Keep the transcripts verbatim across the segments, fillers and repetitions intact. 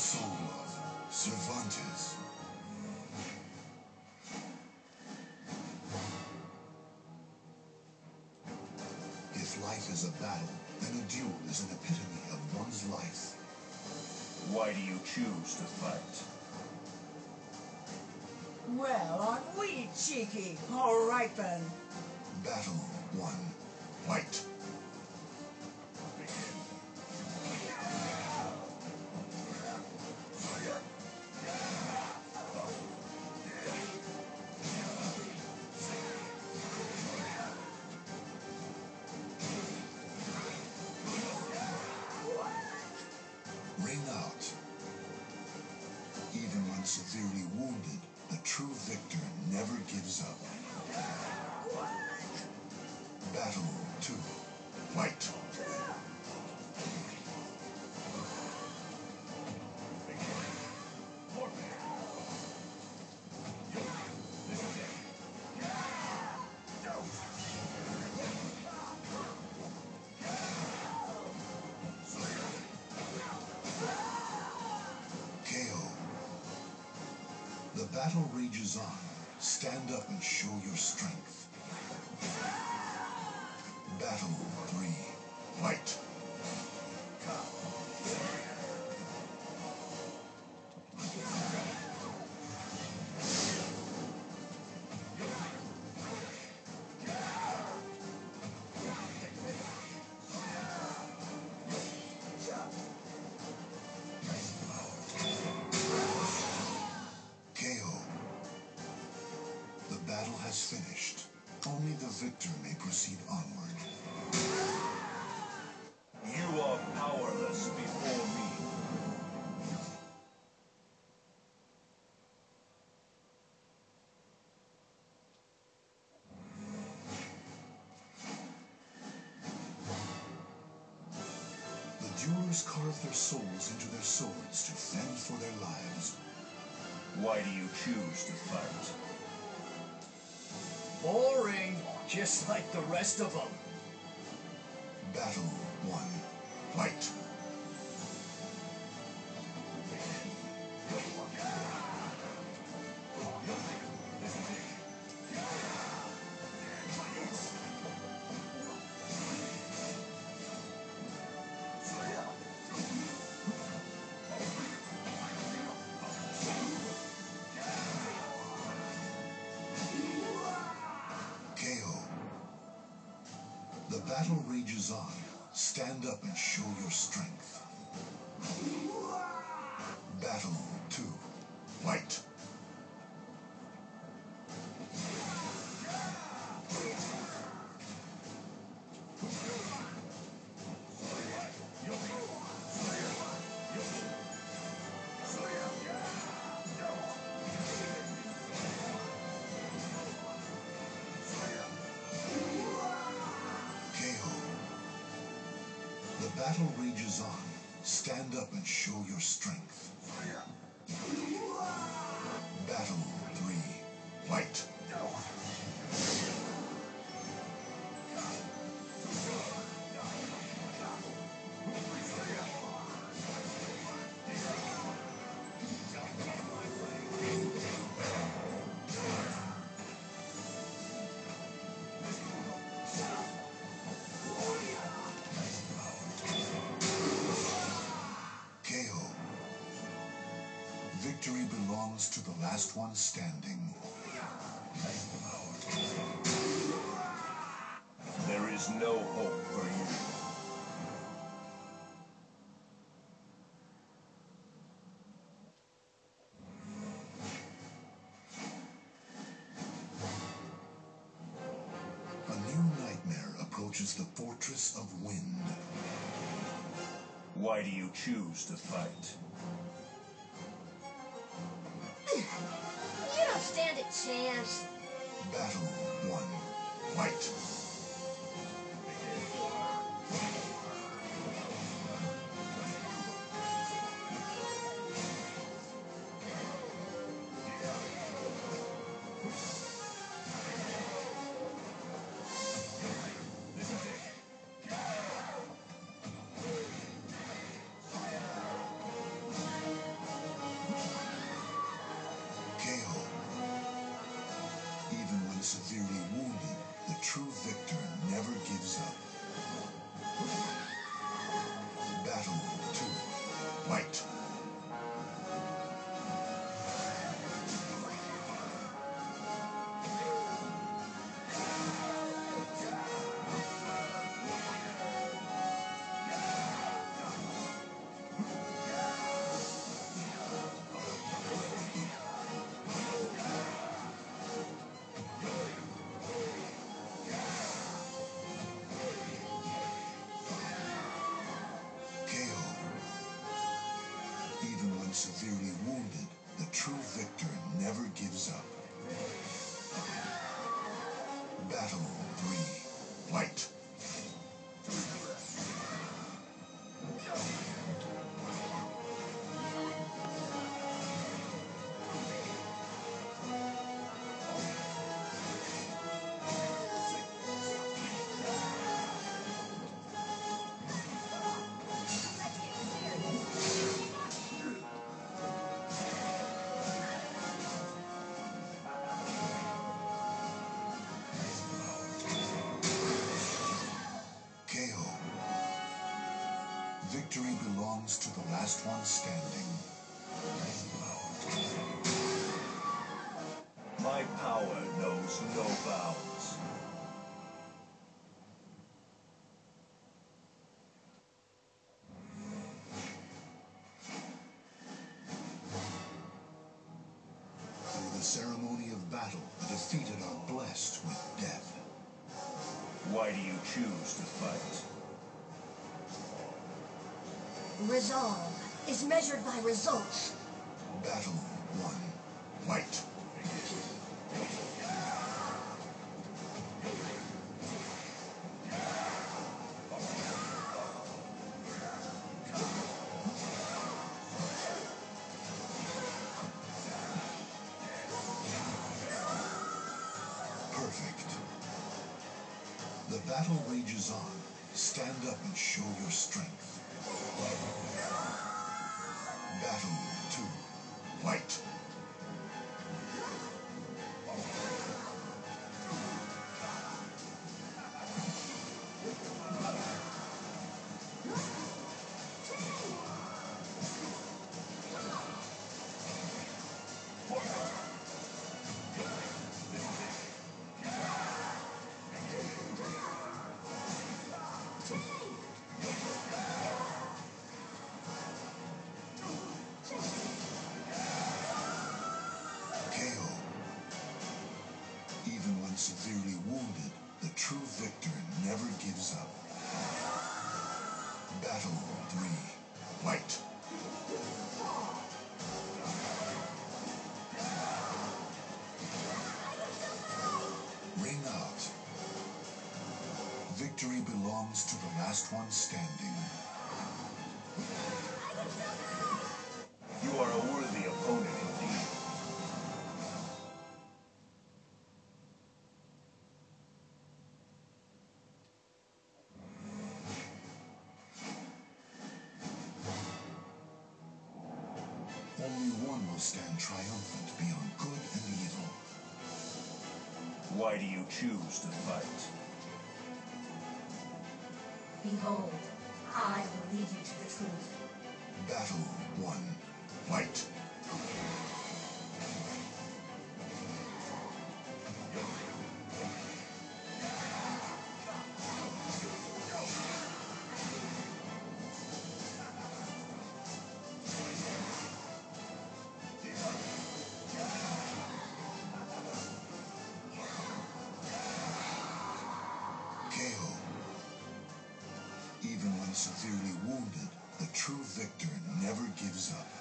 Soul of Cervantes. If life is a battle, then a duel is an epitome of one's life. Why do you choose to fight? Well, aren't we cheeky? All right then. Battle one. Fight. Ring out. Even when severely wounded, the true victor never gives up. Battle two. Fight. K O. The battle rages on. Stand up and show your strength. Battle three. Fight. K O. The battle has finished. Only the victor may proceed onward. You are powerless before me. The duelers carve their souls into their swords to fend for their lives. Why do you choose to fight? Boring, just like the rest of them. Battle one. Fight. K O. The battle rages on. Stand up and show your strength. Battle two. Fight. K O. The battle rages on. Stand up and show your strength. Battle three. Fight. K O. Victory belongs to the last one standing. There is no hope for you. A new nightmare approaches the Fortress of Wind. Why do you choose to fight? You don't stand a chance. Battle one. Fight. true victor never gives up. Battle two. Fight. Severely wounded, the true victor never gives up. Battle three. Fight. Victory belongs to the last one standing. My power knows no bounds. Through the ceremony of battle, the defeated are blessed with death. Why do you choose to fight? Resolve is measured by results. Battle one. Fight. Perfect. The battle rages on. Stand up and show your strength. Battle two. Fight. Severely wounded, the true victor never gives up. Battle three. Fight. Ring out. Victory belongs to the last one standing. You are a worthy opponent indeed. Only one will stand triumphant beyond good and evil. Why do you choose to fight? Behold, I will lead you to the truth. Battle one. Fight. Even when severely wounded, the true victor never gives up.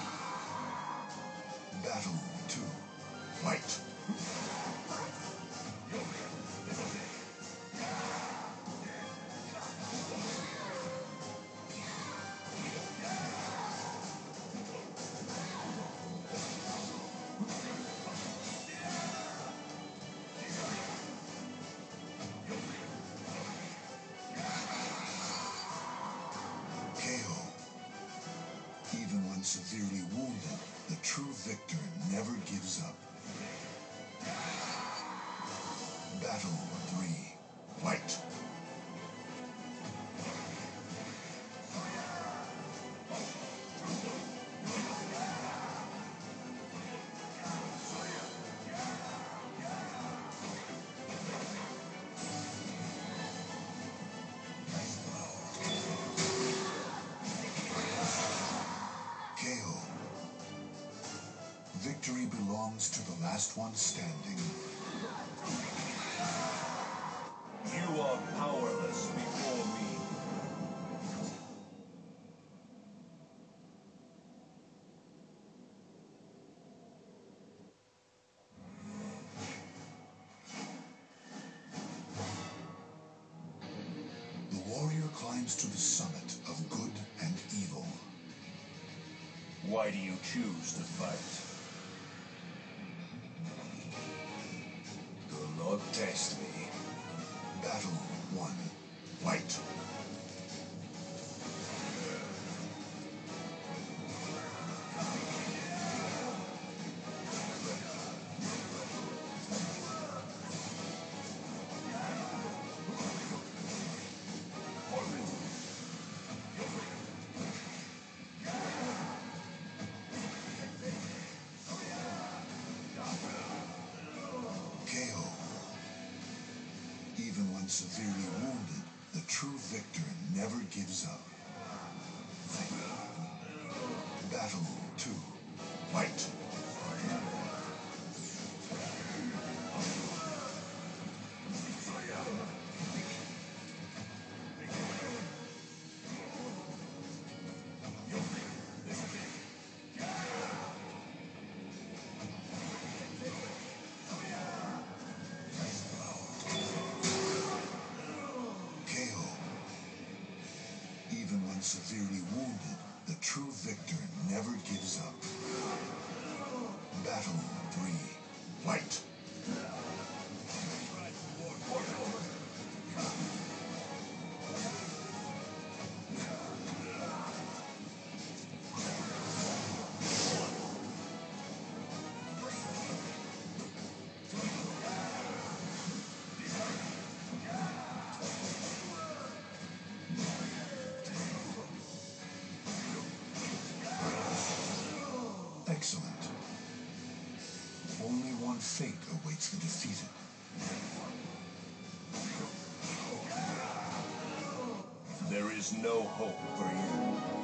Battle two. Fight. Severely wounded, the true victor never gives up. Battle three. Fight! K O. Victory belongs to the last one standing. You are powerless before me. The warrior climbs to the summit of good and evil. Why do you choose to fight? Do not test me. Battle one. Fight! K O. Even when severely wounded, the true victor never gives up. Battle two. Fight! K O. Even when severely wounded, the true victor never gives up. Battle three. Fight! Excellent. Only one fate awaits the defeated. There is no hope for you.